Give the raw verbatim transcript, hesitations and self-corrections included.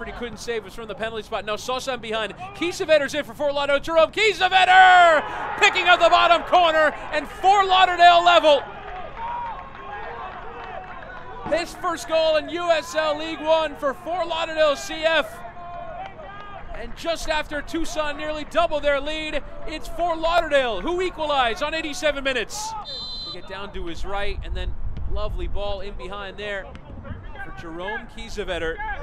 Rafferty couldn't save us from the penalty spot. Now Tucson behind. Kiesewetter's in for Fort Lauderdale. Jerome Kiesewetter picking up the bottom corner, and Fort Lauderdale level. His first goal in U S L League One for Fort Lauderdale C F. And just after Tucson nearly doubled their lead, it's Fort Lauderdale who equalize on eighty-seven minutes. To get down to his right, and then lovely ball in behind there for Jerome Kiesewetter.